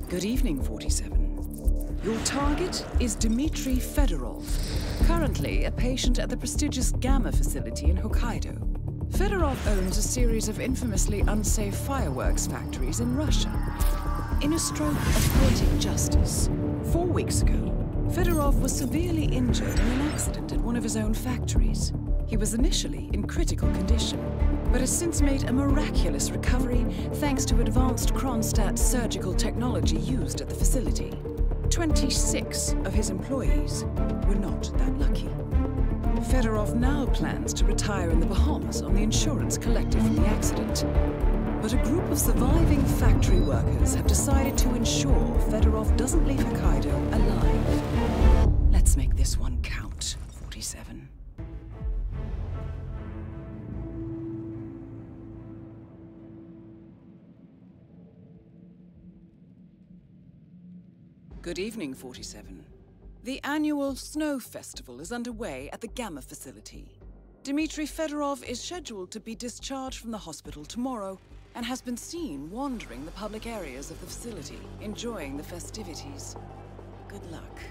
Good evening, 47. Your target is Dmitry Fedorov, currently a patient at the prestigious Gamma facility in Hokkaido. Fedorov owns a series of infamously unsafe fireworks factories in Russia. In a stroke of poetic justice, 4 weeks ago, Fedorov was severely injured in an accident at one of his own factories. He was initially in critical condition, but has since made a miraculous recovery thanks to advanced Kronstadt surgical technology used at the facility. 26 of his employees were not that lucky. Fedorov now plans to retire in the Bahamas on the insurance collected from the accident. But a group of surviving factory workers have decided to ensure Fedorov doesn't leave Hokkaido alive. Let's make this one count, 47. Good evening, 47. The annual Snow Festival is underway at the Gamma facility. Dmitry Fedorov is scheduled to be discharged from the hospital tomorrow and has been seen wandering the public areas of the facility, enjoying the festivities. Good luck.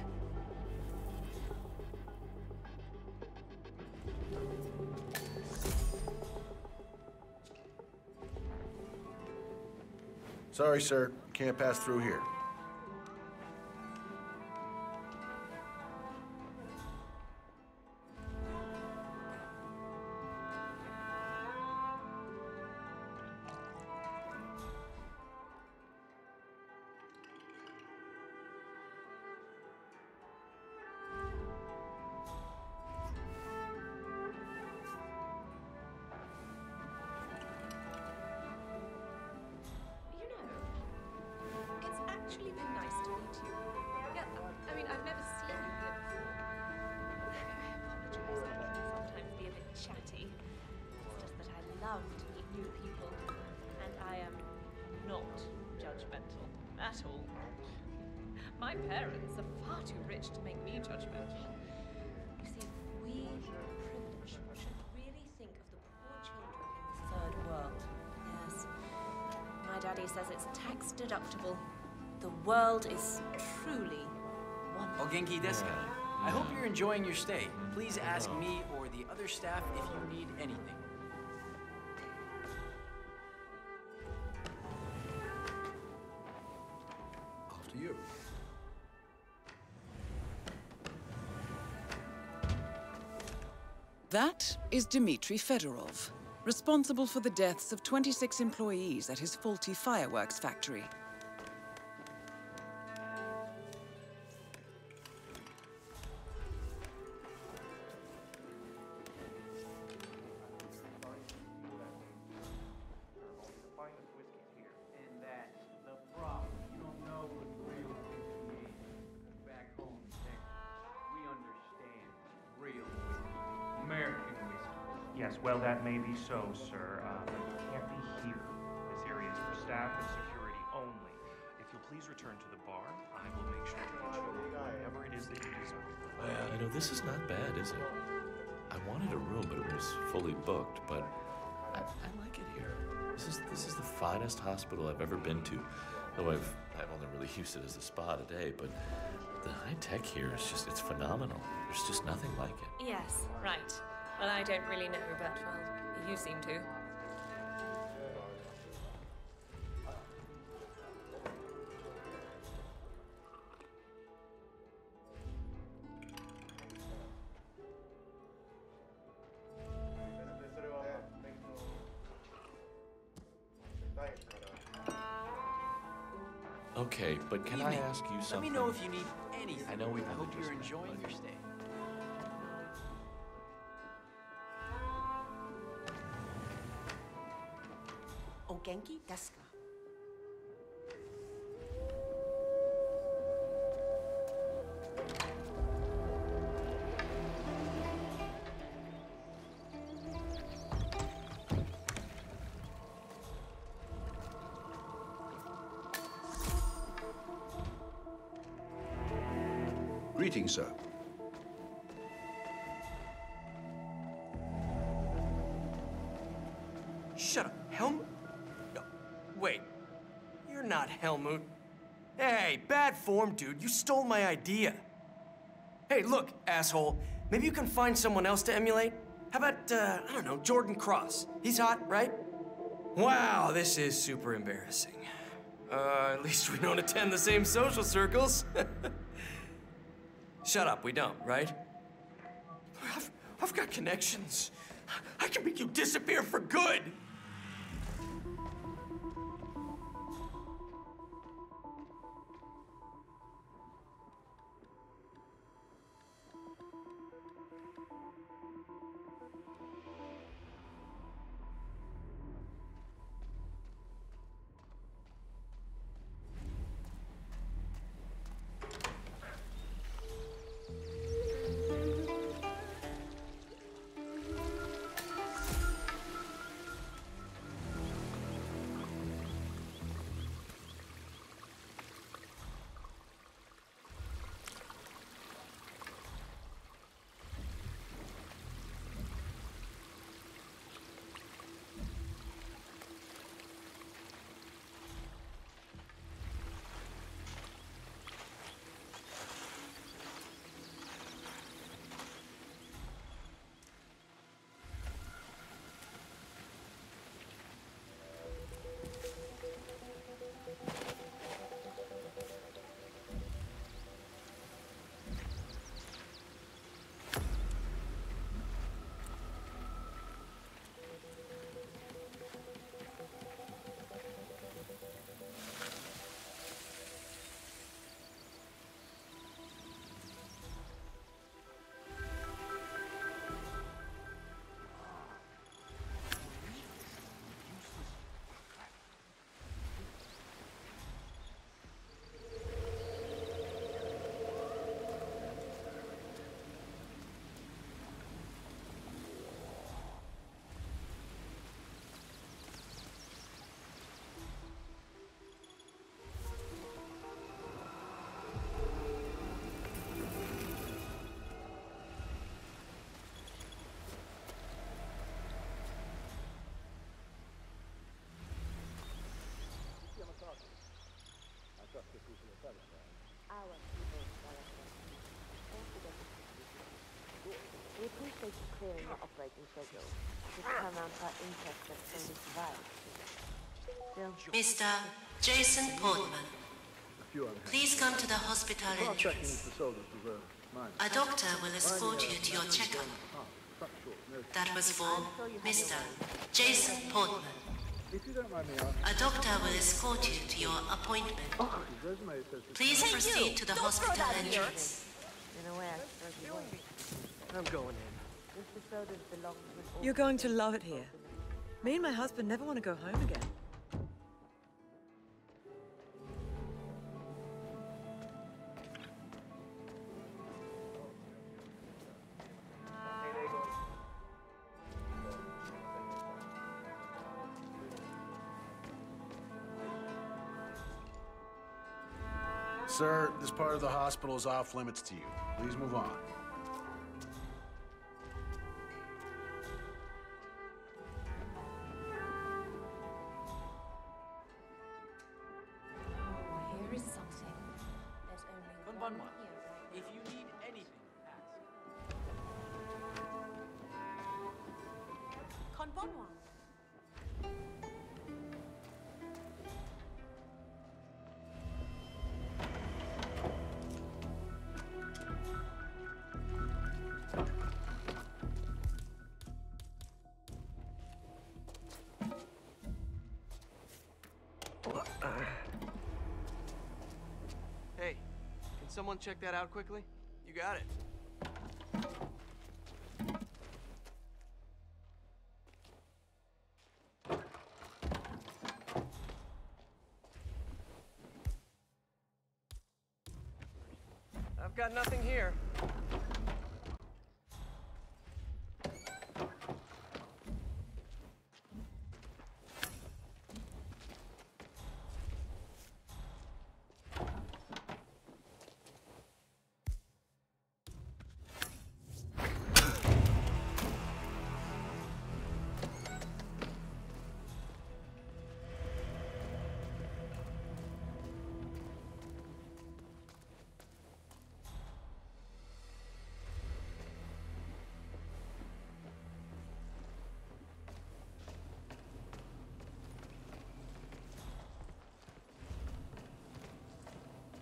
Sorry, sir. Can't pass through here. Actually been nice to meet you. Yeah, I mean, I've never seen you here before. I apologize, I can sometimes be a bit chatty. It's just that I love to meet new people, and I am not judgmental at all. My parents are far too rich to make me judgmental. You see, we privileged should really think of the poor children in the third world. Yes. My daddy says it's tax deductible. The world is truly wonderful. Ogenki desu ka? I hope you're enjoying your stay. Please ask me or the other staff if you need anything. After you. That is Dmitry Fedorov, responsible for the deaths of 26 employees at his faulty fireworks factory. Yes, well, that may be so, sir, but it can't be here. This area is for staff and security only. If you'll please return to the bar, I will make sure to get you whatever it is that you desire. You know, this is not bad, is it? I wanted a room, but it was fully booked, but I like it here. This is the finest hospital I've ever been to, though I've only really used it as a spa today, but the high tech here is just, it's phenomenal. There's just nothing like it. Yes, right. Well, I don't really know, but, well, you seem to. Okay, but can I ask you something? Let me know if you need anything. I know we hope you're enjoying your stay. Ogenki desu ka? Greetings, sir. Shut up, Helmut? No, wait. You're not Helmut. Hey, bad form, dude. You stole my idea. Hey, look, asshole. Maybe you can find someone else to emulate? How about, I don't know, Jordan Cross? He's hot, right? Wow, this is super embarrassing. At least we don't attend the same social circles. Shut up, we don't, right? I've got connections. I can make you disappear for good. We appreciate you clearing your operating schedule. This paramount our interest that Sony survived. Mr. Jason Portman, please come to the hospital entrance. A doctor will escort you to your checkup. That was for Mr. Jason Portman. A doctor will escort you to your appointment. Please proceed to the hospital entrance. In a way, I suppose you won't. I'm going in. Mr. Sodas belongs to You're going to love it here. Me and my husband never want to go home again. Sir, this part of the hospital is off limits to you. Please move on. Here is something. There's only one Konbanwa. here. If you need anything, ask. Konbanwa. Hey, can someone check that out quickly? You got it. I've got nothing here.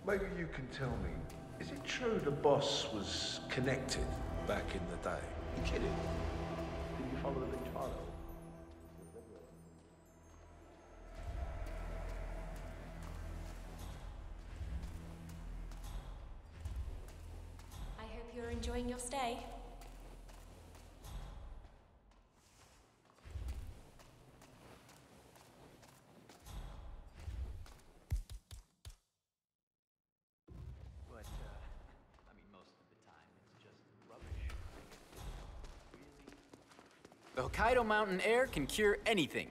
Maybe you can tell me, is it true the boss was connected back in the day? You kidding? Did you follow the big trial? I hope you're enjoying your stay. The Hokkaido mountain air can cure anything.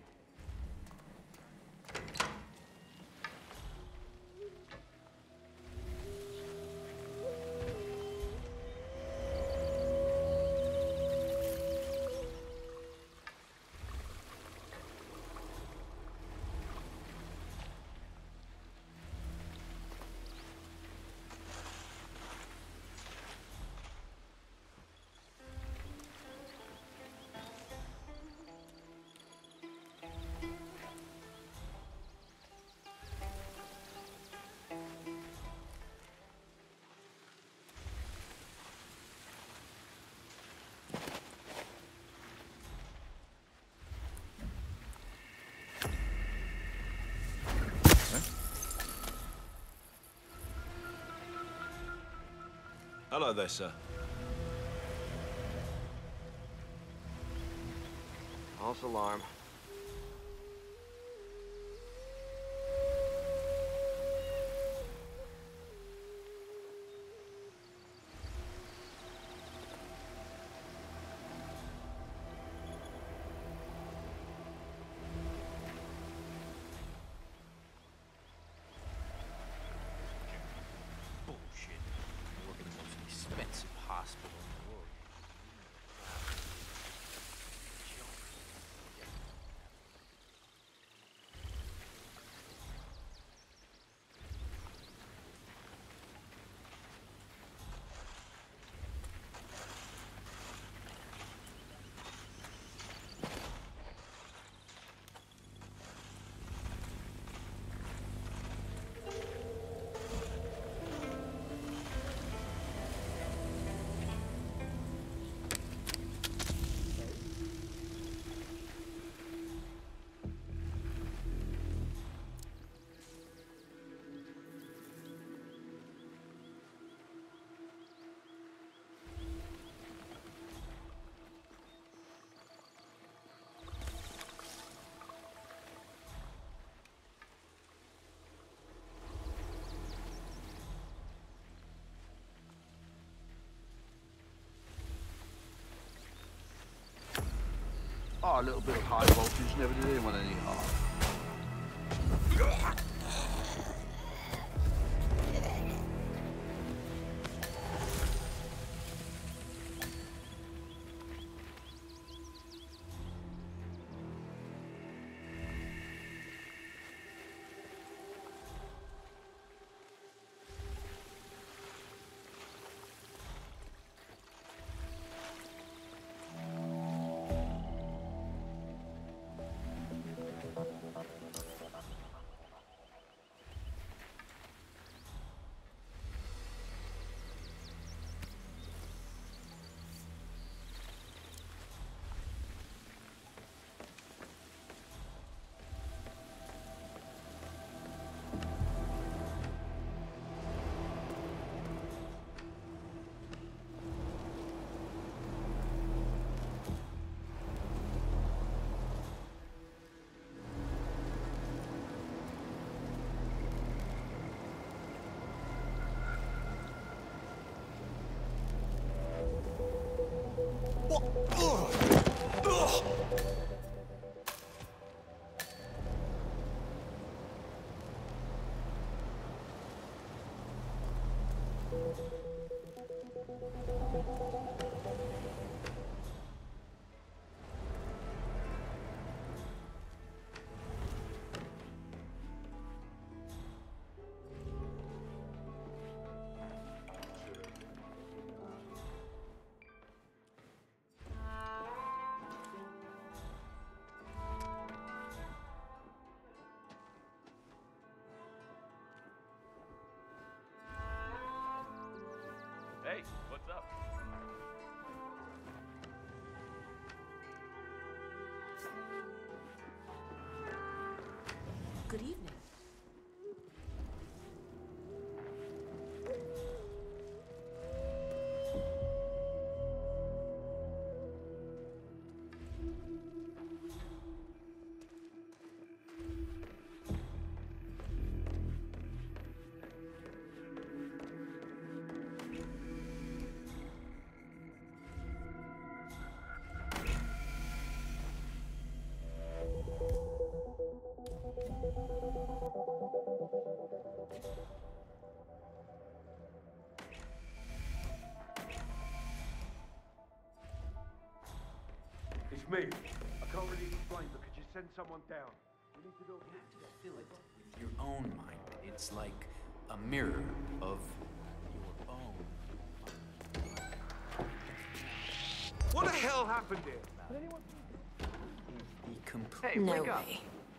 Hello there, sir. False alarm. Expensive hospital in the world. Oh, a little bit of high voltage never did anyone any harm. Hey, what's up? Good evening. It's me. I can't really explain, but could you send someone down? We need to do Fill it with your own mind. It's like a mirror of your own. What the hell happened here? The complete. Hey, wake up.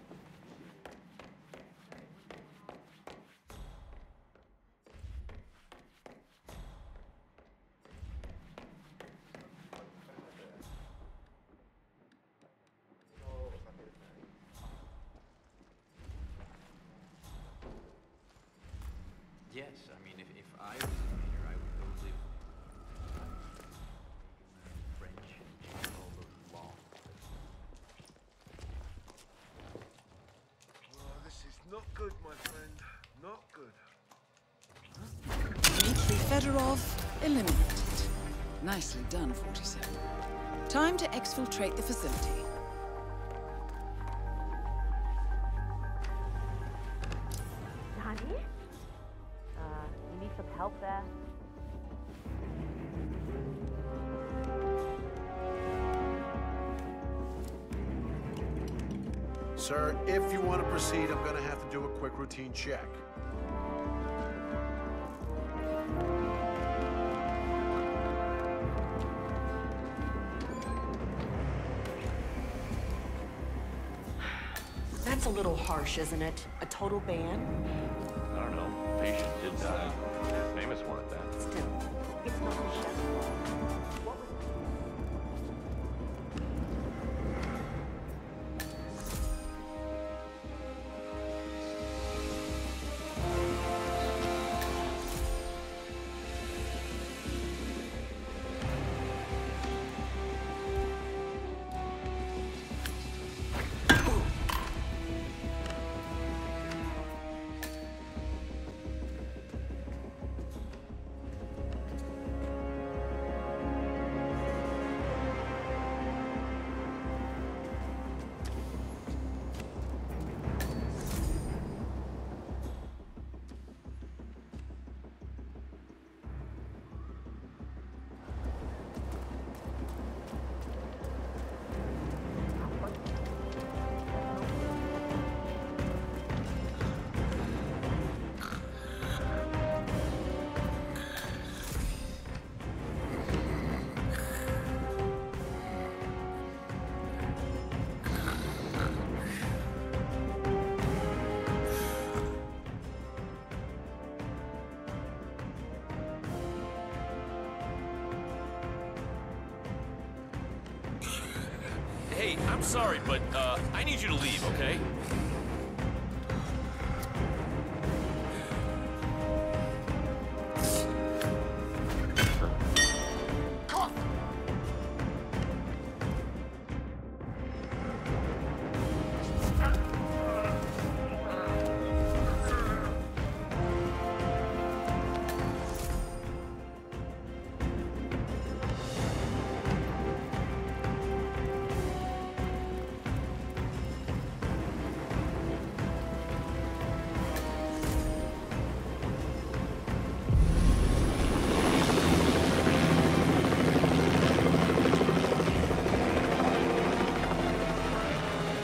Yes, I mean, if I was in here, I would go live French and all those laws. Oh, this is not good, my friend. Not good. Dmitry Fedorov eliminated. Nicely done, 47. Time to exfiltrate the facility. Honey? You need some help there? Sir, if you want to proceed, I'm going to have to do a quick routine check. That's a little harsh, isn't it? A total ban? I don't know. Patient did die. Famous one at that. Still, it's not the chef's fault. What was Hey, I'm sorry, but I need you to leave, okay?